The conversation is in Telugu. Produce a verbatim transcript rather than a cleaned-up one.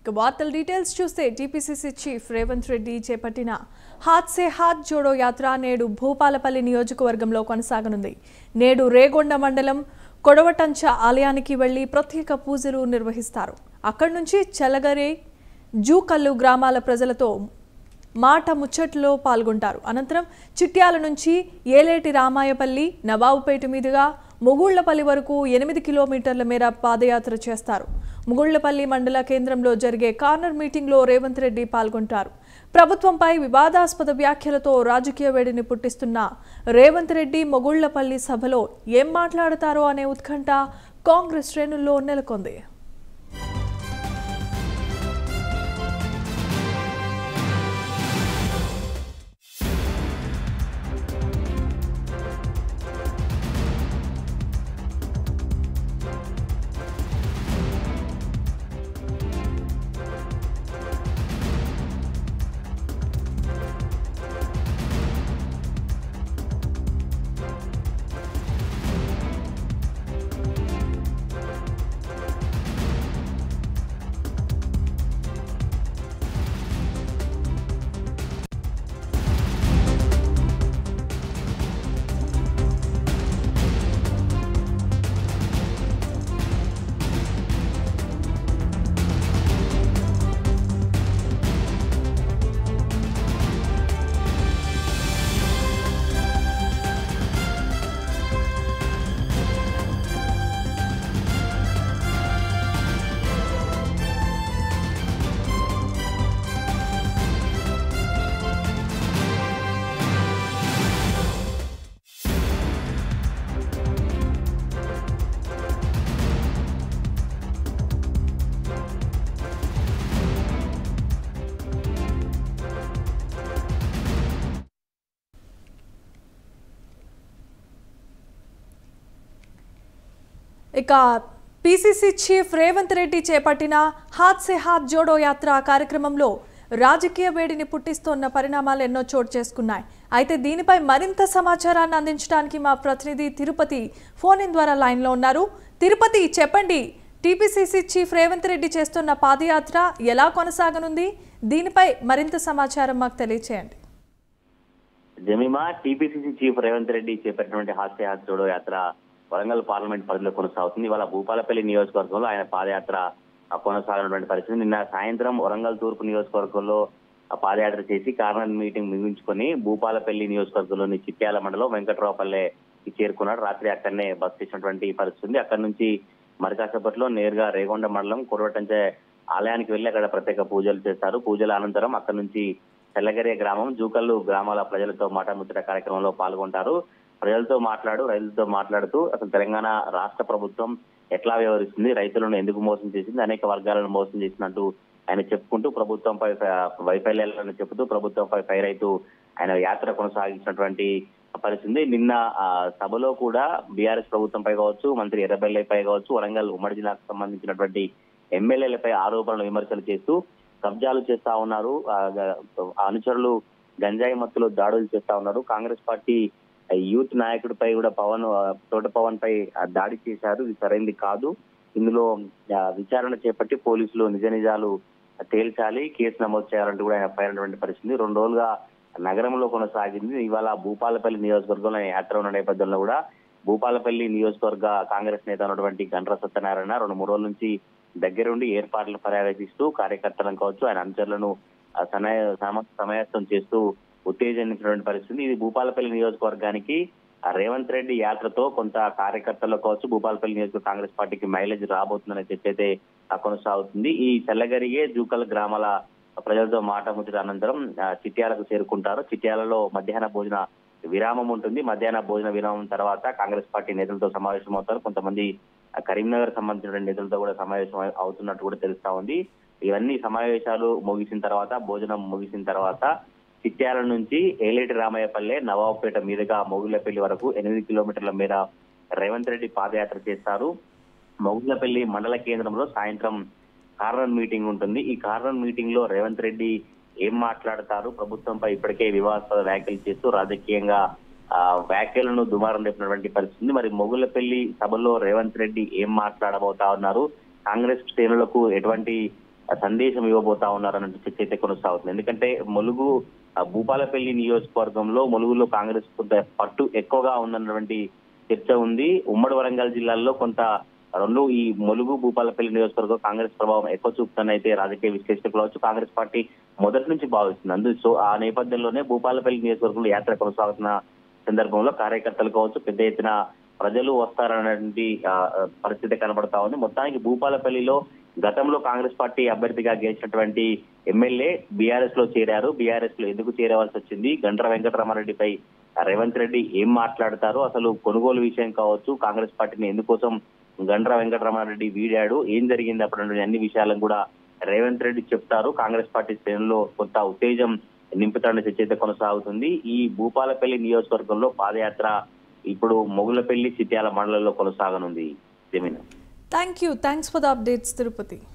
వార్తల డీటెయిల్స్ చూస్తే టీపీసీసీ చీఫ్ రేవంత్ రెడ్డి చేపట్టిన హాత్ సే హాత్ జోడో యాత్ర నేడు భూపాలపల్లి నియోజకవర్గంలో కొనసాగనుంది. నేడు రేగొండ మండలం కొడవటంచ ఆలయానికి వెళ్లి ప్రత్యేక పూజలు నిర్వహిస్తారు. అక్కడి నుంచి చలగరి, జూకల్లు గ్రామాల ప్రజలతో మాట ముచ్చట్లో పాల్గొంటారు. అనంతరం చిట్యాల నుంచి ఏలేటి రామాయపల్లి, నవాబుపేట మీదుగా ముగుళ్లపల్లి వరకు ఎనిమిది కిలోమీటర్ల మేర పాదయాత్ర చేస్తారు. ముగుళ్లపల్లి మండల కేంద్రంలో జరిగే కార్నర్ మీటింగ్లో రేవంత్ రెడ్డి పాల్గొంటారు. ప్రభుత్వంపై వివాదాస్పద వ్యాఖ్యలతో రాజకీయ వేడిని పుట్టిస్తున్న రేవంత్ రెడ్డి ముగుళ్లపల్లి సభలో ఏం మాట్లాడతారో అనే ఉత్కంఠ కాంగ్రెస్ శ్రేణుల్లో నెలకొంది. ఇక పీసీసీ చీఫ్ రేవంత్ రెడ్డి చేపట్టిన హాత్ సే హాత్ జోడో యాత్ర కార్యక్రమంలో రాజకీయ వేడిని పుట్టిస్తున్న పరిణామాలు ఎన్నో చోటు చేసుకున్నాయి. అయితే దీనిపై మరింత సమాచారాన్ని అందించడానికి మా ప్రతినిధి తిరుపతి ఫోన్ ఇన్ ద్వారా లైన్లో ఉన్నారు. తిరుపతి, చెప్పండి, టీపీసీసీ చీఫ్ రేవంత్ రెడ్డి చేస్తున్న పాదయాత్ర ఎలా కొనసాగనుంది? దీనిపై మరింత సమాచారం మాకు తెలియచేయండి. జమీమా, టీపీసీసీ చీఫ్ రేవంత్ రెడ్డి చేపట్టినటువంటి హాత్ సే హాత్ జోడో యాత్ర వరంగల్ పార్లమెంట్ పరిధిలో కొనసాగుతుంది. ఇవాళ భూపాలపల్లి నియోజకవర్గంలో ఆయన పాదయాత్ర కొనసాగినటువంటి పరిస్థితి. నిన్న సాయంత్రం వరంగల్ తూర్పు నియోజకవర్గంలో పాదయాత్ర చేసి కార్నర్ మీటింగ్ ముగించుకొని భూపాలపల్లి నియోజకవర్గంలోని చిట్యాల మండలం వెంకట్రావుపల్లెకి చేరుకున్నాడు. రాత్రి అక్కడనే బస్ చేసినటువంటి పరిస్థితి ఉంది. అక్కడి నుంచి మరికాసేపట్లో నేరుగా రేగొండ మండలం కొడవటంచే ఆలయానికి వెళ్లి అక్కడ ప్రత్యేక పూజలు చేస్తారు. పూజల అనంతరం అక్కడి నుంచి తెల్లగరే గ్రామం, జూకల్లు గ్రామాల ప్రజలతో మాట ముచ్చట కార్యక్రమంలో పాల్గొంటారు. ప్రజలతో మాట్లాడు రైతులతో మాట్లాడుతూ అసలు తెలంగాణ రాష్ట్ర ప్రభుత్వం ఎట్లా వ్యవహరిస్తుంది, రైతులను ఎందుకు మోసం చేసింది, అనేక వర్గాలను మోసం చేసినట్టు ఆయన చెప్పుకుంటూ ప్రభుత్వంపై వైఫల్యాలను చెబుతూ ప్రభుత్వంపై ఫైర్ అవుతూ ఆయన యాత్ర కొనసాగించినటువంటి పరిస్థితి. నిన్న సభలో కూడా బీఆర్ఎస్ ప్రభుత్వంపై కావచ్చు, మంత్రి ఎర్రబెల్లిపై కావచ్చు, వరంగల్ ఉమ్మడి జిల్లాకు సంబంధించినటువంటి ఎమ్మెల్యేలపై ఆరోపణలు విమర్శలు చేస్తూ కబ్జాలు చేస్తా ఉన్నారు, అనుచరులు గంజాయి మత్తులో దాడులు చేస్తా ఉన్నారు, కాంగ్రెస్ పార్టీ యూత్ నాయకుడిపై కూడా పవన్ తోట పవన్ పై దాడి చేశారు, ఇది సరైనది కాదు, ఇందులో విచారణ చేపట్టి పోలీసులు నిజ నిజాలు తేల్చాలి, కేసు నమోదు చేయాలంటూ కూడా ఆయన పైనటువంటి పరిస్థితి రెండు రోజులుగా నగరంలో కొనసాగింది. ఇవాళ భూపాలపల్లి నియోజకవర్గంలో యాత్ర ఉన్న నేపథ్యంలో కూడా భూపాలపల్లి నియోజకవర్గ కాంగ్రెస్ నేత ఉన్నటువంటి గండ్ర సత్యనారాయణ రెండు మూడు రోజుల నుంచి దగ్గరుండి ఏర్పాట్లు పర్యవేక్షిస్తూ కార్యకర్తలను కావచ్చు ఆయన అనుచరులను సమాయత్తం చేస్తూ ఉత్తేజనించినటువంటి పరిస్థితి. ఇది భూపాలపల్లి నియోజకవర్గానికి రేవంత్ రెడ్డి యాత్రతో కొంత కార్యకర్తల్లో కావచ్చు భూపాలపల్లి నియోజకవర్గ కాంగ్రెస్ పార్టీకి మైలేజ్ రాబోతుందనే చర్చ అయితే కొనసాగుతుంది. ఈ తెల్లగరిగే జూకల్ గ్రామాల ప్రజలతో మాట ముచ్చట అనంతరం చిట్యాలకు చేరుకుంటారు. చిట్యాలలో మధ్యాహ్న భోజన విరామం ఉంటుంది. మధ్యాహ్న భోజన విరామం తర్వాత కాంగ్రెస్ పార్టీ నేతలతో సమావేశం అవుతారు. కొంతమంది కరీంనగర్ సంబంధించిన నేతలతో కూడా సమావేశం అవుతున్నట్టు కూడా తెలుస్తా ఉంది. ఇవన్నీ సమావేశాలు ముగిసిన తర్వాత, భోజనం ముగిసిన తర్వాత చిట్యాల నుంచి ఏలేటి రామయ్యపల్లె, నవాబుపేట మీదుగా మొగుళ్లపల్లి వరకు ఎనిమిది కిలోమీటర్ల మేర రేవంత్ రెడ్డి పాదయాత్ర చేస్తారు. మొగుళ్లపల్లి మండల కేంద్రంలో సాయంత్రం కార్నర్ మీటింగ్ ఉంటుంది. ఈ కార్నర్ మీటింగ్ లో రేవంత్ రెడ్డి ఏం మాట్లాడతారు, ప్రభుత్వంపై ఇప్పటికే వివాదాస్పద వ్యాఖ్యలు చేస్తూ రాజకీయంగా ఆ వ్యాఖ్యలను దుమారం లేపినటువంటి పరిస్థితి. మరి మొగుళ్లపల్లి సభలో రేవంత్ రెడ్డి ఏం మాట్లాడబోతా ఉన్నారు, కాంగ్రెస్ శ్రేణులకు ఎటువంటి సందేశం ఇవ్వబోతా ఉన్నారన్న చర్చ అయితే కొనసాగుతుంది. ఎందుకంటే ములుగు భూపాలపల్లి నియోజకవర్గంలో ములుగులో కాంగ్రెస్ కొంత పట్టు ఎక్కువగా ఉందన్నటువంటి చర్చ ఉంది. ఉమ్మడి వరంగల్ జిల్లాల్లో కొంత రెండు ఈ ములుగు భూపాలపల్లి నియోజకవర్గం కాంగ్రెస్ ప్రభావం ఎక్కువ చూపుతానైతే రాజకీయ విశ్లేషకులు కావచ్చు, కాంగ్రెస్ పార్టీ మొదటి నుంచి భావిస్తుంది. అందు సో ఆ నేపథ్యంలోనే భూపాలపల్లి నియోజకవర్గంలో యాత్ర కొనసాగుతున్న సందర్భంలో కార్యకర్తలు కావచ్చు పెద్ద ఎత్తున ప్రజలు వస్తారన్నటువంటి పరిస్థితి కనబడతా ఉంది. మొత్తానికి భూపాలపల్లిలో గతంలో కాంగ్రెస్ పార్టీ అభ్యర్థిగా గెలిచినటువంటి ఎమ్మెల్యే బీఆర్ఎస్ లో చేరారు. బీఆర్ఎస్ లో ఎందుకు చేరవలసి వచ్చింది, గండ్ర వెంకటరామారెడ్డిపై రేవంత్ రెడ్డి ఏం మాట్లాడతారు, అసలు కొనుగోలు విషయం కావచ్చు, కాంగ్రెస్ పార్టీని ఎందుకోసం గండ్ర వెంకటరామారెడ్డి వీడాడు, ఏం జరిగింది అప్పుడు అన్ని విషయాలను కూడా రేవంత్ రెడ్డి చెప్తారు. కాంగ్రెస్ పార్టీ శ్రేణుల్లో కొంత ఉత్తేజం నింపుతారని చర్చ అయితే కొనసాగుతుంది. ఈ భూపాలపల్లి నియోజకవర్గంలో పాదయాత్ర ఇప్పుడు మొగులపల్లి చిట్యాల మండలంలో కొనసాగనుంది. జమీన్ thank you thanks for the updates Tirupati.